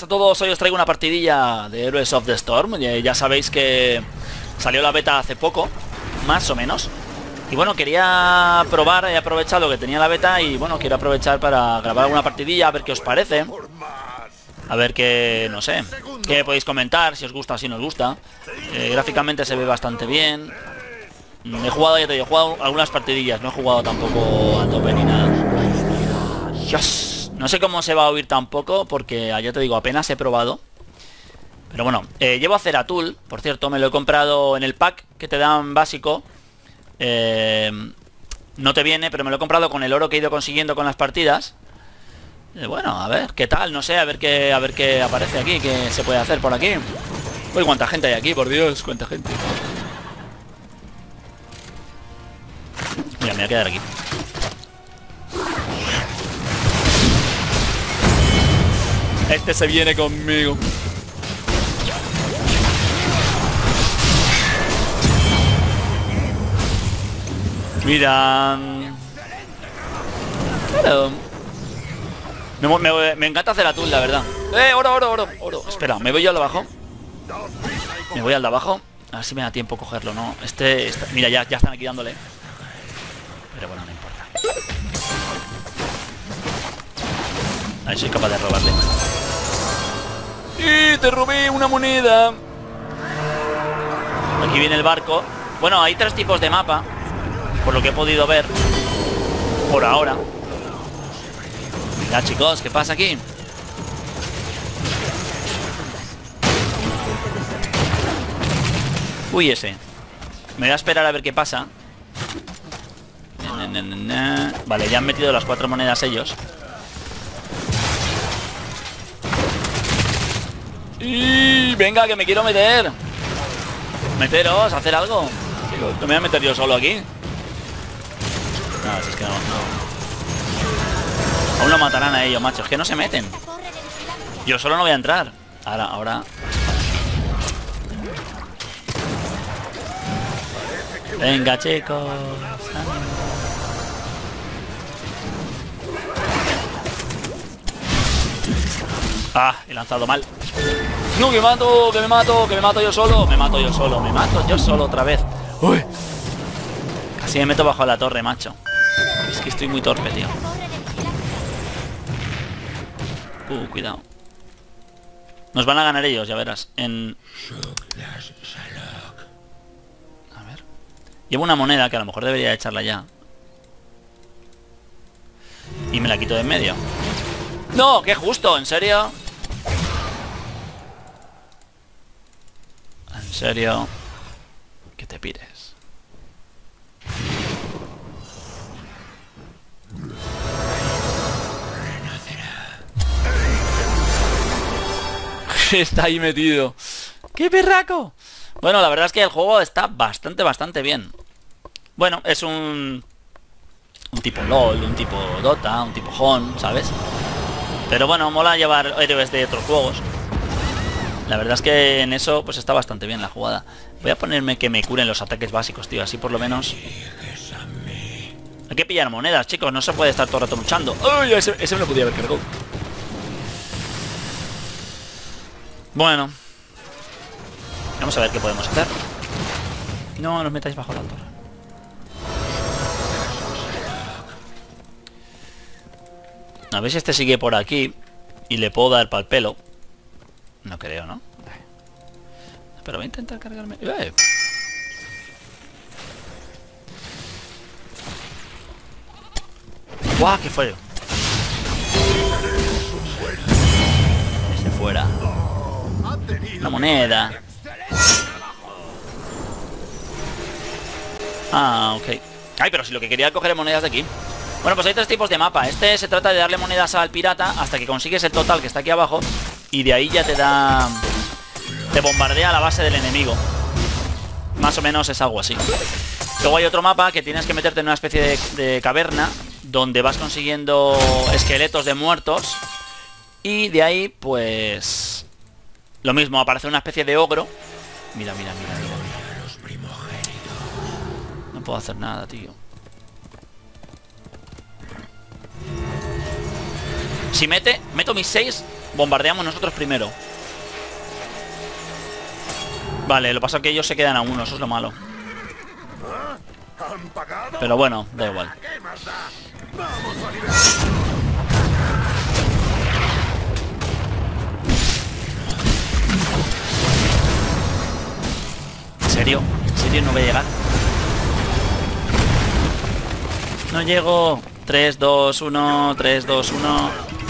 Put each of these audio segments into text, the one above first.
buenas a todos, hoy os traigo una partidilla de Heroes of the Storm. Ya sabéis que salió la beta hace poco, más o menos. Y bueno, quería probar, he aprovechado que tenía la beta y bueno, quiero aprovechar para grabar alguna partidilla, a ver qué os parece. A ver qué, no sé, qué podéis comentar, si os gusta, si no os gusta. Gráficamente se ve bastante bien. He jugado, ya te digo, he jugado algunas partidillas, no he jugado tampoco a tope ni nada. Yes. No sé cómo se va a oír tampoco, porque ya te digo, apenas he probado. Pero bueno, llevo a Zeratul, por cierto, me lo he comprado en el pack que te dan básico. No te viene, pero me lo he comprado con el oro que he ido consiguiendo con las partidas. Bueno, a ver qué tal, no sé, a ver qué aparece aquí, qué se puede hacer por aquí. Uy, cuánta gente hay aquí, por Dios, cuánta gente. Mira, me voy a quedar aquí. Este se viene conmigo. Mira. Claro. Me encanta hacer atul, la verdad. Oro. Espera, me voy yo al de abajo. Me voy al de abajo. A ver si me da tiempo cogerlo, ¿no? Mira, ya están aquí dándole. Pero bueno, no importa. A ver, soy capaz de robarle. ¡Y te robé una moneda! Aquí viene el barco. Bueno, hay 3 tipos de mapa, por lo que he podido ver por ahora. Mira, chicos, ¿qué pasa aquí? Uy, ese. Me voy a esperar a ver qué pasa. Vale, ya han metido las 4 monedas ellos. Y venga, que me quiero meter. Meteros, hacer algo. No me voy a meter yo solo aquí. No, si es que no. Aún lo matarán a ellos, macho. Es que no se meten. Yo solo no voy a entrar. Ahora. Venga, chicos. Ah, he lanzado mal. No, que me mato yo solo. Me mato yo solo otra vez. Uy. Casi me meto bajo la torre, macho. Es que estoy muy torpe, tío. Cuidado. Nos van a ganar ellos, ya verás. A ver. Llevo una moneda que a lo mejor debería echarla ya. Y me la quito de en medio. No, qué justo, ¿en serio? En serio, que te pires. Está ahí metido. ¡Qué perraco! Bueno, la verdad es que el juego está bastante bien. Bueno, es un tipo LOL, un tipo Dota, un tipo HON, ¿sabes? Pero bueno, mola llevar héroes de otros juegos. La verdad es que en eso pues está bastante bien la jugada. Voy a ponerme que me curen los ataques básicos, tío. Así por lo menos. Hay que pillar monedas, chicos. No se puede estar todo el rato luchando. ¡Uy! Ese me lo podía haber cargado. Bueno. Vamos a ver qué podemos hacer. No nos metáis bajo la torre. A ver si este sigue por aquí y le puedo dar pa'l pelo. No creo, ¿no? Pero voy a intentar cargarme. ¡Guau! ¡Qué fue! Ese fuera. Una moneda. Ah, ok. Ay, pero si lo que quería coger monedas de aquí. Bueno, pues hay 3 tipos de mapa. Este se trata de darle monedas al pirata hasta que consigues el total que está aquí abajo. Y de ahí ya te da... Te bombardea la base del enemigo. Más o menos es algo así. Luego hay otro mapa que tienes que meterte en una especie de caverna, donde vas consiguiendo esqueletos de muertos. Y de ahí, pues... Lo mismo, aparece una especie de ogro. Mira. No puedo hacer nada, tío. Si meto mis 6, bombardeamos nosotros primero. Vale, lo que pasa es que ellos se quedan a uno, eso es lo malo. Pero bueno, da igual. ¿En serio? ¿En serio no voy a llegar? No llego. 3, 2, 1, 3, 2, 1.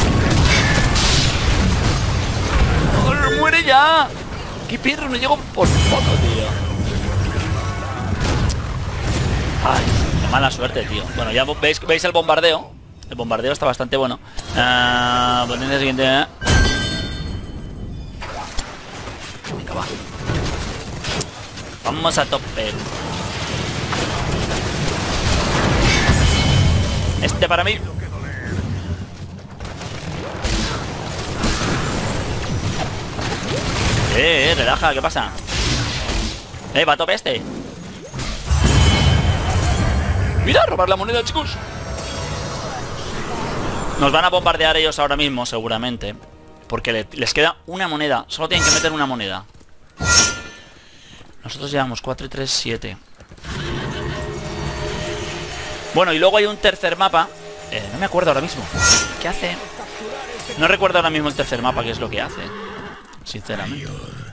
¡Oh, ¡muere ya! ¡Qué perro! No llego por poco, tío. Ay, qué mala suerte, tío. Bueno, ya veis el bombardeo. El bombardeo está bastante bueno. Poned el siguiente. Venga, va. Vamos a tope. Este para mí. Relaja, ¿qué pasa? Va a tope este. Mira, robar la moneda, chicos. Nos van a bombardear ellos ahora mismo, seguramente. Porque les queda una moneda. Solo tienen que meter una moneda. Nosotros llevamos 4 y 3, 7. Bueno, y luego hay un tercer mapa. No me acuerdo ahora mismo. ¿Qué hace? No recuerdo ahora mismo el tercer mapa, qué es lo que hace. Sinceramente.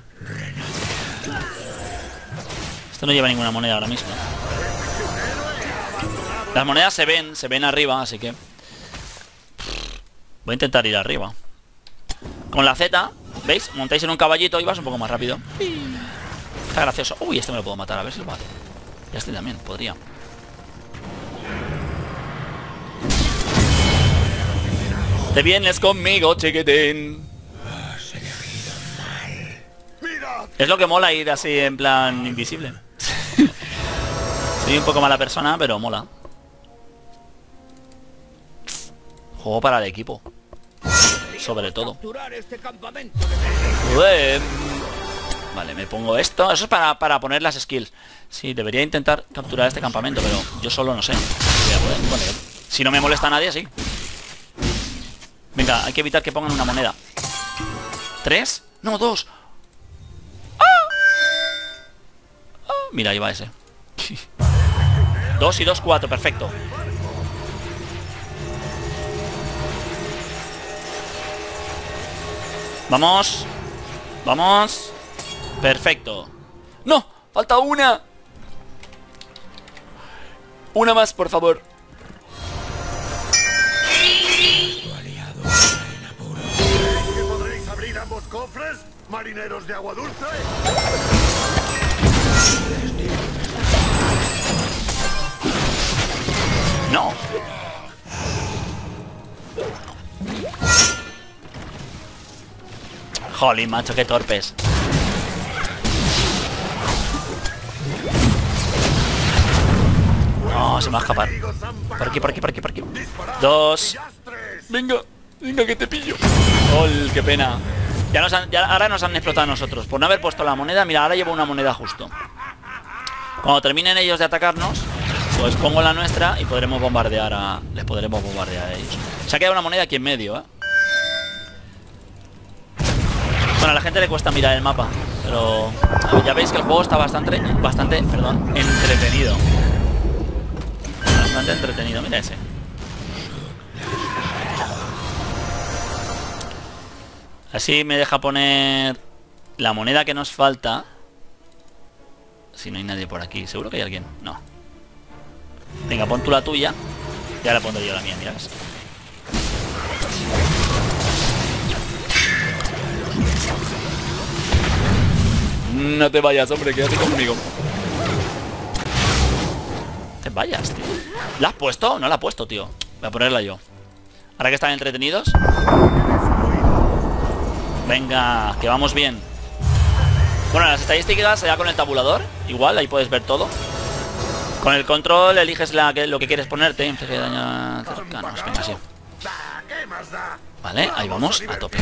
Esto no lleva ninguna moneda ahora mismo. Las monedas se ven arriba, así que voy a intentar ir arriba. Con la Z, ¿veis? Montáis en un caballito y vas un poco más rápido. Está gracioso. Uy, este me lo puedo matar, a ver si lo mato. Y este también, podría. Te vienes conmigo, chiquitín. Es lo que mola ir así en plan invisible. Soy un poco mala persona, pero mola. Juego para el equipo. Sobre todo. Vale, me pongo esto. Eso es para poner las skills. Sí, debería intentar capturar este campamento, pero yo solo no sé. Voy a poder. Bueno, si no me molesta a nadie, sí. Venga, hay que evitar que pongan una moneda. 3. No, 2. Mira, ahí va ese. 2 y 2, 4, perfecto. Vamos. Vamos. Perfecto. ¡No! ¡Falta una! Una más, por favor. ¿Que podréis abrir ambos cofres, marineros de agua dulce? No. Jolín, macho, qué torpes. No, se me va a escapar. Por aquí, por aquí, por aquí, por aquí. 2. Venga, venga que te pillo. ¡Oh, qué pena! Ahora nos han explotado a nosotros. Por no haber puesto la moneda. Mira, ahora llevo una moneda justo. Cuando terminen ellos de atacarnos, pues pongo la nuestra y podremos bombardear a... Les podremos bombardear a ellos. Se ha quedado una moneda aquí en medio, ¿eh? Bueno, a la gente le cuesta mirar el mapa, pero ya veis que el juego está bastante entretenido. Bastante entretenido, mira ese. Así me deja poner la moneda que nos falta. Si no hay nadie por aquí, seguro que hay alguien. No. Venga, pon tú la tuya. Ya la pondré yo la mía, mira. No te vayas, hombre, quédate conmigo. Te vayas, tío. ¿La has puesto? No la he puesto, tío. Voy a ponerla yo. Ahora que están entretenidos. Venga, que vamos bien. Bueno, las estadísticas ya con el tabulador. Igual, ahí puedes ver todo. Con el control eliges lo que quieres ponerte. Daño cercanos. Venga, sí. Vale, ahí vamos, a tope.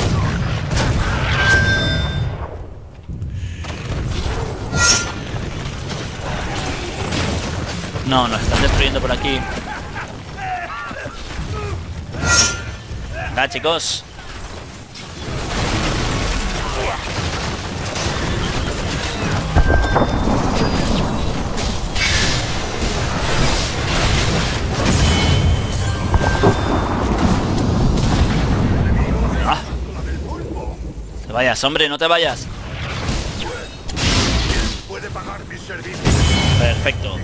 No, nos están destruyendo por aquí. Venga, chicos. vayas, hombre, no te vayas. Puede pagar mis servicios. Perfecto.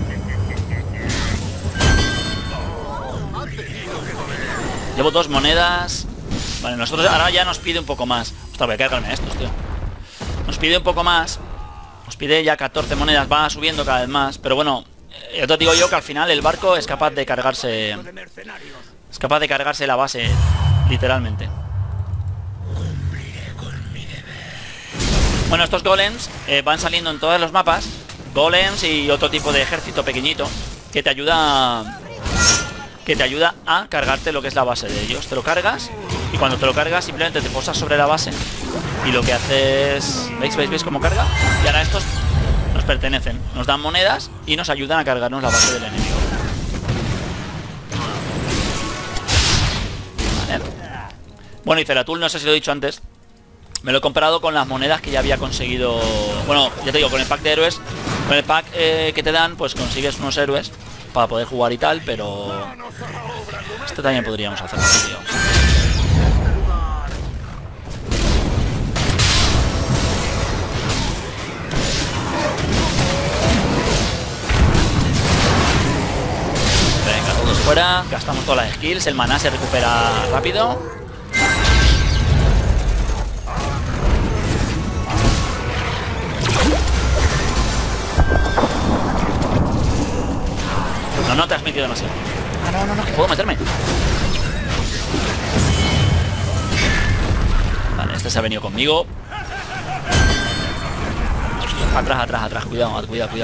Llevo 2 monedas. Vale, nosotros ahora ya nos pide un poco más. Ostras, voy a cargarme a estos, tío. Nos pide un poco más. Nos pide ya 14 monedas. Va subiendo cada vez más. Pero bueno, ya te digo yo que al final el barco es capaz de cargarse. Es capaz de cargarse la base, literalmente. Bueno, estos golems van saliendo en todos los mapas. Golems y otro tipo de ejército pequeñito que te ayuda a cargarte lo que es la base de ellos. Te lo cargas y cuando te lo cargas simplemente te posas sobre la base y lo que haces... ¿Veis cómo carga? Y ahora estos nos pertenecen, nos dan monedas y nos ayudan a cargarnos la base del enemigo. Vale. Bueno, y Zeratul, no sé si lo he dicho antes, me lo he comprado con las monedas que ya había conseguido. Bueno, ya te digo, con el pack de héroes. Con el pack que te dan, pues consigues unos héroes para poder jugar y tal, pero... Esto también podríamos hacerlo, tío. Venga, todos fuera. Gastamos todas las skills. El maná se recupera rápido. No te has metido demasiado. Ah, no, que puedo meterme. Vale, este se ha venido conmigo. Atrás. Cuidado.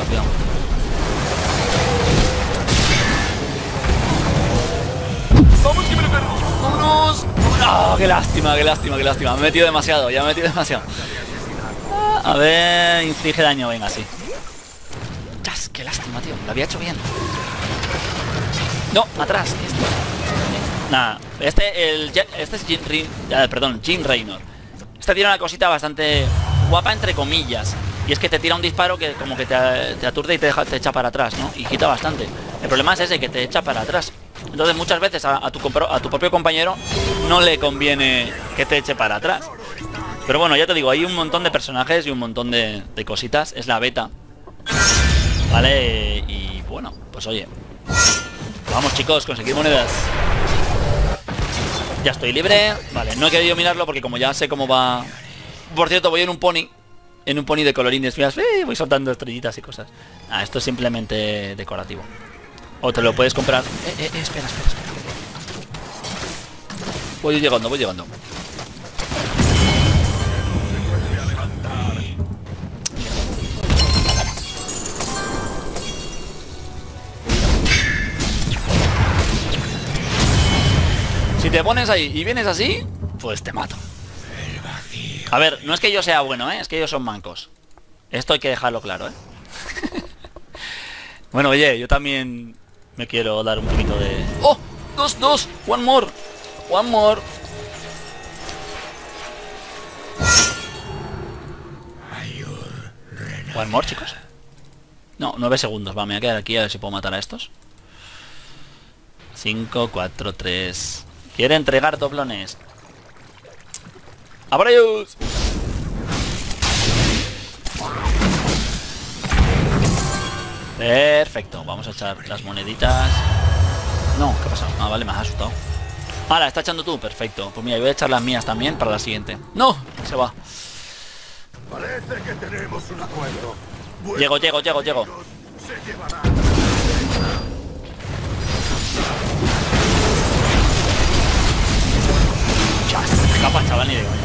Vamos, que me lo cargo. Vámonos. ¡Oh, qué lástima! Me he metido demasiado, A ver, inflige daño, venga, sí. ¡Chas! ¡Qué lástima, tío! Lo había hecho bien. No, atrás. Nada, este es Jim Raynor. Este tiene una cosita bastante guapa entre comillas. Y es que te tira un disparo que como que te aturde y te echa para atrás, ¿no? Y quita bastante. El problema es ese, que te echa para atrás. Entonces muchas veces a tu propio compañero no le conviene que te eche para atrás. Pero bueno, ya te digo, hay un montón de personajes y un montón de cositas. Es la beta, ¿vale? Y bueno, pues oye, vamos, chicos, conseguir monedas. Ya estoy libre. Vale, no he querido mirarlo porque como ya sé cómo va. Por cierto, voy en un pony. En un pony de colorines. Voy soltando estrellitas y cosas. Ah, esto es simplemente decorativo. O te lo puedes comprar. Espera. Voy llegando. Si te pones ahí y vienes así, pues te mato. A ver, no es que yo sea bueno, es que ellos son mancos. Esto hay que dejarlo claro, Bueno, oye, yo también me quiero dar un poquito de... ¡Oh! ¡Dos! ¡One more! ¡One more! ¿One more, chicos? No, 9 segundos. Va, me voy a quedar aquí a ver si puedo matar a estos. 5, 4, 3... Quiere entregar doblones. ¡A por ellos! Perfecto, vamos a echar las moneditas. No, ¿qué ha pasado? Ah, vale, me has asustado. Ah, la está echando tú, perfecto. Pues mira, voy a echar las mías también para la siguiente. ¡No! Se va. Parece que tenemos un acuerdo. Llego. Se llevará. Capaz, chaval, ni de coña.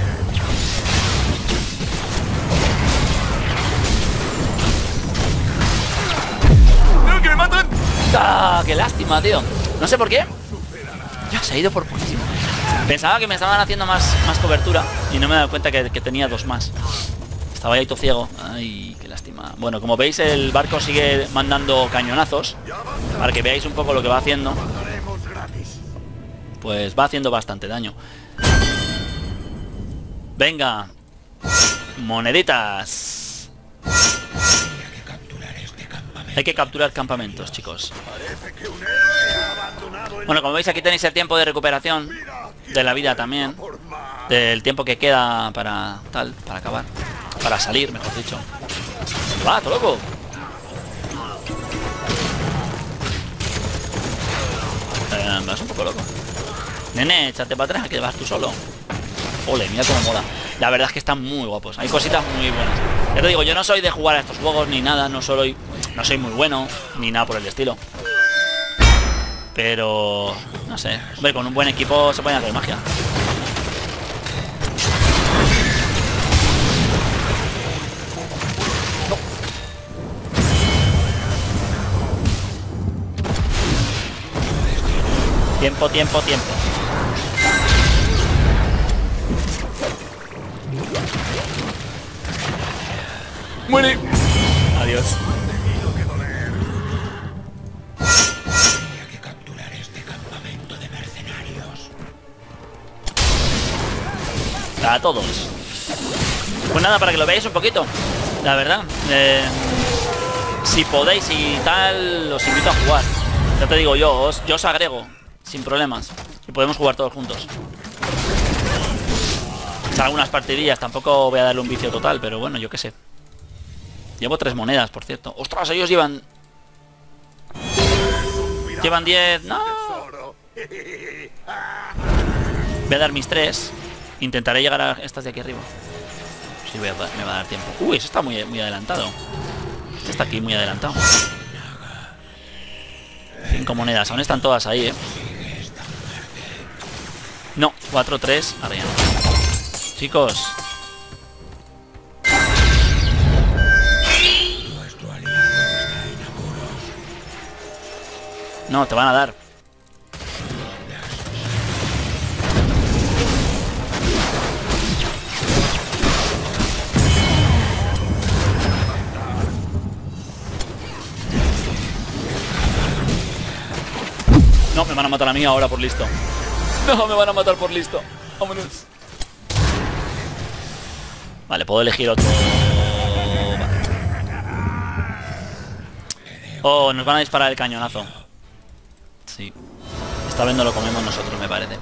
¡No, que me matan! ¡Ah, qué lástima, tío! No sé por qué. Ya, se ha ido por poquísimo. Pensaba que me estaban haciendo más cobertura y no me he dado cuenta que tenía 2 más. Estaba ahí todo ciego. Ay, qué lástima. Bueno, como veis, el barco sigue mandando cañonazos para que veáis un poco lo que va haciendo. Pues va haciendo bastante daño. Venga, moneditas. Hay que capturar campamentos, chicos. Bueno, como veis, aquí tenéis el tiempo de recuperación de la vida también. del tiempo que queda para tal, para acabar. Para salir, mejor dicho. ¡Va, todo loco! Me vas un poco loco. Nene, échate para atrás, que vas tú solo. Ole, mira cómo mola. La verdad es que están muy guapos. Hay cositas muy buenas. Ya te digo, yo no soy de jugar a estos juegos ni nada. No soy muy bueno, ni nada por el estilo. Pero... no sé. Hombre, con un buen equipo se puede hacer magia. No. Tiempo, tiempo, tiempo. Muere. Adiós. Tenía que capturar este campamento de mercenarios. A todos. Pues nada, para que lo veáis un poquito. La verdad. Si podéis y tal, os invito a jugar. Ya te digo, yo os agrego. Sin problemas. Y podemos jugar todos juntos. Algunas partidillas. Tampoco voy a darle un vicio total, pero bueno, yo qué sé. Llevo 3 monedas, por cierto. ¡Ostras! Ellos llevan... Llevan 10... ¡No! Voy a dar mis 3. Intentaré llegar a estas de aquí arriba. Sí, me va a dar tiempo. Uy, eso está muy adelantado. Este está aquí muy adelantado. 5 monedas. Aún están todas ahí, ¿eh? No, 4, 3. Ahora ya no. Chicos... No, te van a dar. No, me van a matar a mí ahora por listo. No, me van a matar por listo. Vámonos. Vale, puedo elegir otro. Vale. Oh, nos van a disparar el cañonazo. Sí. Esta vez no lo comemos nosotros, me parece.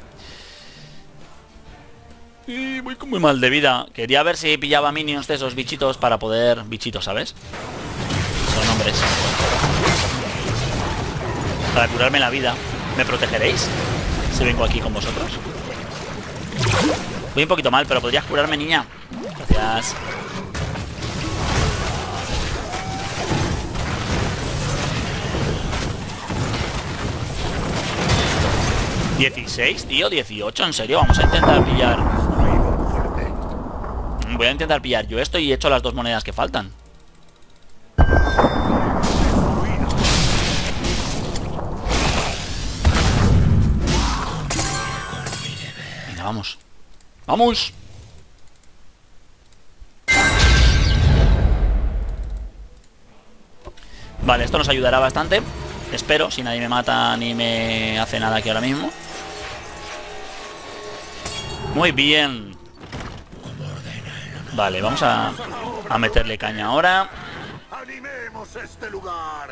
Y voy con muy mal de vida. Quería ver si pillaba minions de esos bichitos para poder... Bichitos, ¿sabes? Son hombres. Para curarme la vida. ¿Me protegeréis? Si vengo aquí con vosotros. Voy un poquito mal, pero podrías curarme, niña. Gracias. ¿16, tío? ¿18? ¿En serio? Vamos a intentar pillar... Voy a intentar pillar yo esto y he hecho las 2 monedas que faltan. Venga, vamos. ¡Vamos! Vale, esto nos ayudará bastante. Espero, si nadie me mata ni me hace nada aquí ahora mismo. Muy bien. Vale, vamos a meterle caña ahora. ¡Animemos este lugar!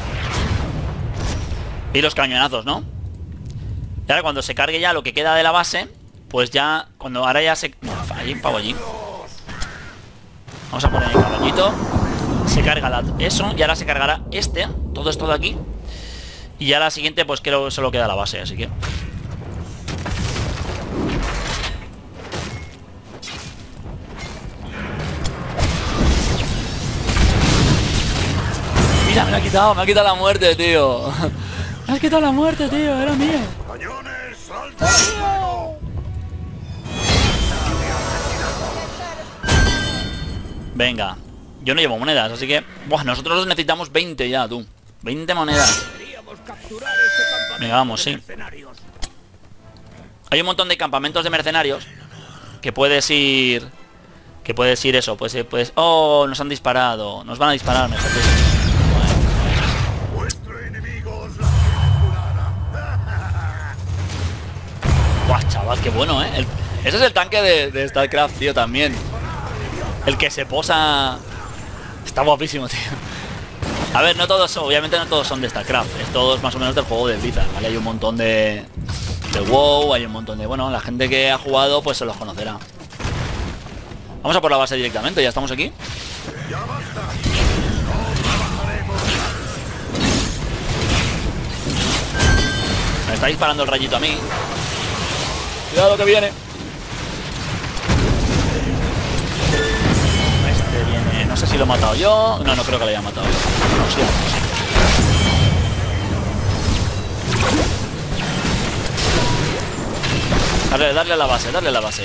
Y los cañonazos, ¿no? Y ahora cuando se cargue ya lo que queda de la base, pues ya, cuando ahora ya se... No, hay un pavo allí. Vamos a poner el caballito. Se carga eso y ahora se cargará todo esto de aquí. Y ya la siguiente pues creo que solo queda la base, así que... Mira, me ha quitado la muerte, tío. Me has quitado la muerte, tío, era mío. ¡Cañones, salta al fuego! Venga, yo no llevo monedas, así que... Buah, nosotros necesitamos 20 ya, tú. 20 monedas. Venga, vamos, sí. Hay un montón de campamentos de mercenarios que puedes ir... Que puedes ir eso, pues... Oh, nos han disparado. Nos van a disparar, mejor dicho. Vuestro enemigo os la capturará. Buah, chaval, qué bueno, ¿eh? Ese es el tanque de StarCraft, tío, también. El que se posa... Está guapísimo, tío. A ver, no todos, obviamente no todos son de StarCraft. Es todos más o menos del juego de Blizzard, ¿vale? Hay un montón de de WoW, hay un montón de... Bueno, la gente que ha jugado pues se los conocerá. Vamos a por la base directamente, ya estamos aquí. ¡Ya basta! ¡No trabajaremos! Me está disparando el rayito a mí. Cuidado que viene. Este viene... No sé si lo he matado yo. No, no creo que lo haya matado yo. No, sí, sí. Darle a la base, darle a la base.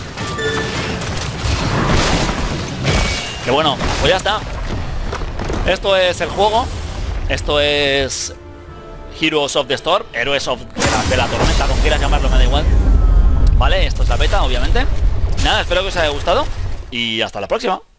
Que bueno, pues ya está. Esto es el juego. Esto es Heroes of the Storm, Héroes de la tormenta, como quieras llamarlo, me da igual. Vale, esto es la beta, obviamente. Nada, espero que os haya gustado y hasta la próxima.